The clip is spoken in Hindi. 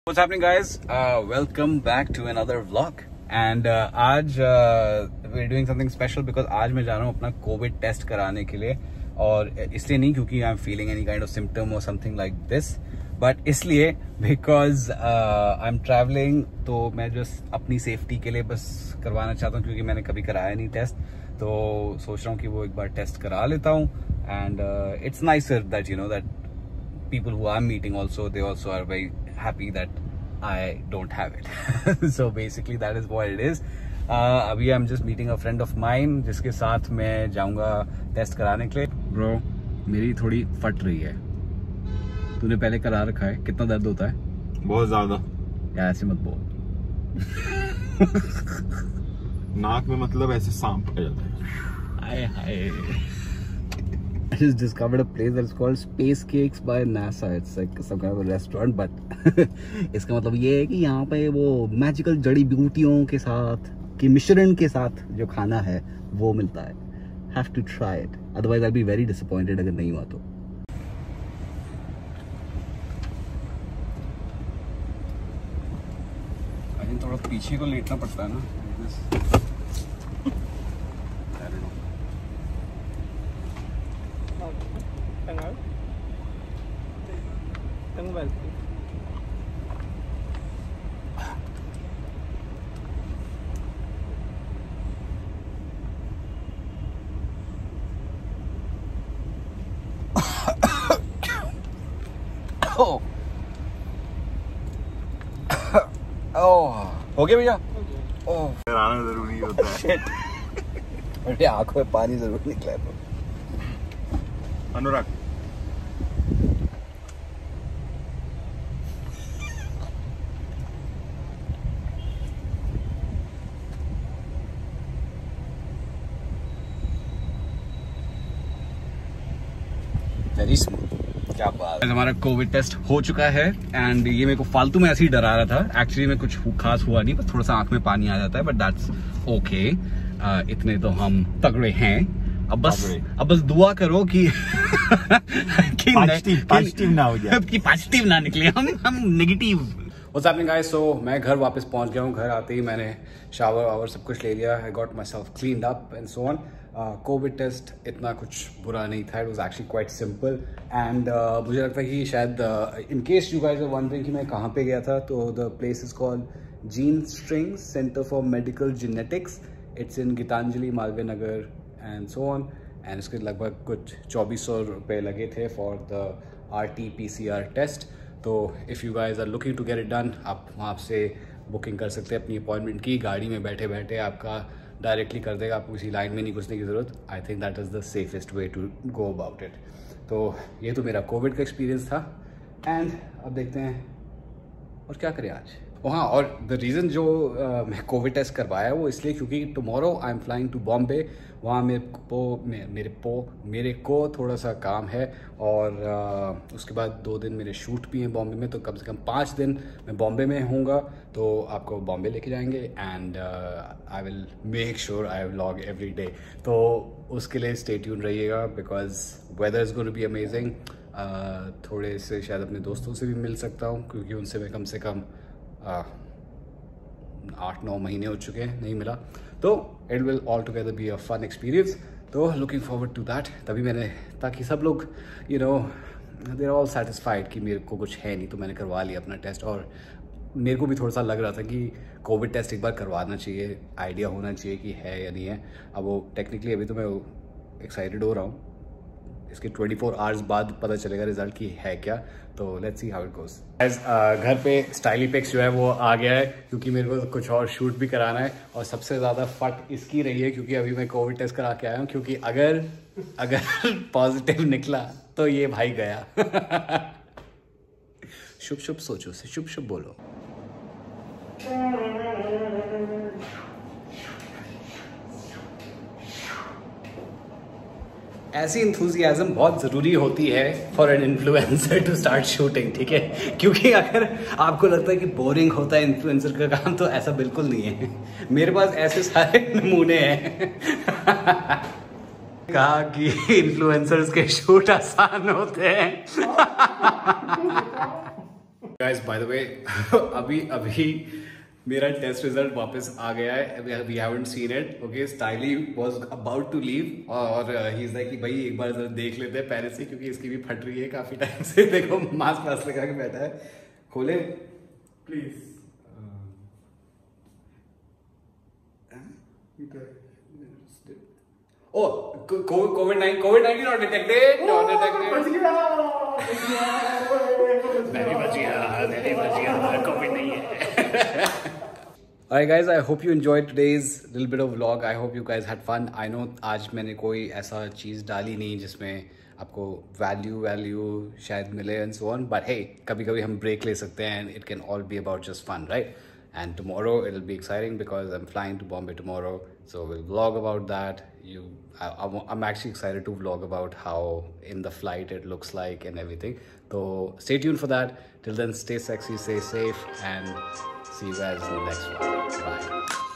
What's happening, guys? Welcome back to another vlog. And आज we're doing something special because आज मैं जा रहा हूँ अपना कोविड टेस्ट कराने के लिए, और इसलिए नहीं क्योंकि I am feeling any kind of symptom और समथिंग लाइक दिस, बट इसलिए बिकॉज आई एम ट्रैवलिंग, तो मैं जस्ट अपनी सेफ्टी के लिए बस करवाना चाहता हूँ क्योंकि मैंने कभी कराया नहीं टेस्ट, तो सोच रहा हूँ कि वो एक बार टेस्ट करा लेता हूँ. And it's nicer that you know that people who I'm meeting also, they also are very happy that I don't have it. So basically that is what it is. अभी I'm just meeting a friend of mine जिसके साथ मैं जाऊंगा टेस्ट कराने के लिए. Bro, मेरी थोड़ी फट रही है. तूने पहले करा रखा है, कितना दर्द होता है? बहुत ज्यादा. यार ऐसे मत बोल. नाक में मतलब ऐसे सांप आ जाता है. हाय हाय. I just discovered a place that's called Space Cakes by NASA. It's like some kind of a restaurant, but इसका मतलब ये है कि यहाँ पे वो मैजिकल जड़ी बूटियों के साथ के मिश्रण के साथ जो खाना है वो मिलता है. Have to try it. Otherwise I'll be very disappointed अगर नहीं हुआ तो. I think थोड़ा पीछे को लेटना पड़ता है ना. हो गया भैया. डराना जरूरी होता है. अरे आंखों में पानी जरूर निकला है. Anurag very smooth. क्या बात है. हमारा कोविड टेस्ट हो चुका है एंड ये मेरे को फालतू में ऐसे ही डरा रहा था. एक्चुअली में कुछ खास हुआ नहीं, बस थोड़ा सा आंख में पानी आ जाता है, बट दैट्स ओके. इतने तो हम तगड़े हैं. अब बस दुआ करो कि पॉजिटिव ना हो जाए, कि पॉजिटिव ना निकले, हम negative. What's happening guys? So मैं घर वापस पहुंच गया हूँ. घर आते ही मैंने शावर सब कुछ ले लिया. I got myself cleaned up and so on. Covid test इतना कुछ बुरा नहीं था. It was actually quite simple and मुझे लगता है कि शायद in case you guys are wondering कि मैं कहाँ पे गया था, तो the place is called gene strings centre for medical genetics. It's in Gitanjali, Malviya Nagar and so on. And इसके लगभग कुछ 2400 रुपये लगे थे फॉर द RT-PCR टेस्ट. तो if you guys are looking to get it done, आप वहाँ से बुकिंग कर सकते हैं अपनी अपॉइंटमेंट की. गाड़ी में बैठे बैठे आपका डायरेक्टली कर देगा, आपको किसी लाइन में नहीं घुसने की ज़रूरत. I think that is the safest way to go about it. तो ये तो मेरा कोविड का एक्सपीरियंस था एंड अब देखते हैं और क्या करें आज. हाँ, और द रीज़न जो मैं कोविड टेस्ट करवाया वो इसलिए क्योंकि tomorrow I am flying to Bombay. वहाँ मेरे को थोड़ा सा काम है और उसके बाद 2 दिन मेरे शूट भी हैं बॉम्बे में, तो कम से कम 5 दिन मैं बॉम्बे में होऊंगा. तो आपको बॉम्बे लेके जाएंगे and I will make sure I vlog every day. तो उसके लिए स्टे ट्यून रहिएगा because weather is going to be amazing. थोड़े से शायद अपने दोस्तों से भी मिल सकता हूँ क्योंकि उनसे मैं कम से कम 8-9 महीने हो चुके हैं नहीं मिला. तो it will all together be a fun experience. तो लुकिंग फॉरवर्ड टू दैट. तभी मैंने, ताकि सब लोग you know they are all satisfied कि मेरे को कुछ है नहीं, तो मैंने करवा लिया अपना टेस्ट. और मेरे को भी थोड़ा सा लग रहा था कि कोविड टेस्ट एक बार करवाना चाहिए, आइडिया होना चाहिए कि है या नहीं है. अब वो टेक्निकली अभी तो मैं एक्साइटेड हो रहा हूँ. इसके 24 आवर्स बाद पता चलेगा रिजल्ट की है क्या. तो let's see how it goes. घर पे स्टाइली पिक्स जो है वो आ गया है क्योंकि मेरे को कुछ और शूट भी कराना है. और सबसे ज़्यादा फट इसकी रही है क्योंकि अभी मैं कोविड टेस्ट करा के आया हूँ, क्योंकि अगर पॉजिटिव निकला तो ये भाई गया. शुभ शुभ सोचो से शुभ शुभ बोलो. ऐसी इंथुजियाज्म बहुत ज़रूरी होती है for an influencer to start shooting. ठीक है, क्योंकि अगर आपको लगता है कि बोरिंग होता है इन्फ्लुएंसर का काम, तो ऐसा बिल्कुल नहीं है. मेरे पास ऐसे सारे नमूने हैं. कहा कि इन्फ्लुएंसर्स के शूट आसान होते हैं. Guys, by the way, अभी मेरा टेस्ट रिजल्ट वापस आ गया है. We haven't seen it. Okay, Styly was about to leave और he's like कि भाई एक बार जरा देख लेते हैं पहले से, क्योंकि इसकी भी फट रही है काफी टाइम से. देखो मास्क वास्क लगा के बैठा है. खोले please. Oh, COVID-19 not detected. Not detected. नहीं बच गया. COVID नहीं है. Alright guys, I hope you enjoyed today's little bit of vlog. I hope you guys had fun. I know आज मैंने कोई ऐसा चीज़ डाली नहीं जिसमें आपको वैल्यू शायद मिले and so on. But hey, कभी-कभी हम break ले सकते हैं and it can all be about just fun, right? And tomorrow it'll be exciting because I'm flying to Bombay tomorrow, so we'll vlog about that. I'm actually excited to vlog about how in the flight it looks like and everything. So stay tuned for that. Till then, stay sexy, stay safe, and see you guys in the next one. Bye.